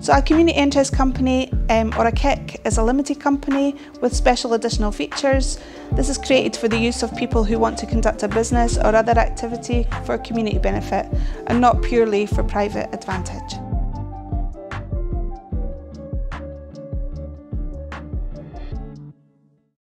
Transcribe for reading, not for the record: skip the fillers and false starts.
So a community interest company or a KIC is a limited company with special additional features. This is created for the use of people who want to conduct a business or other activity for community benefit and not purely for private advantage.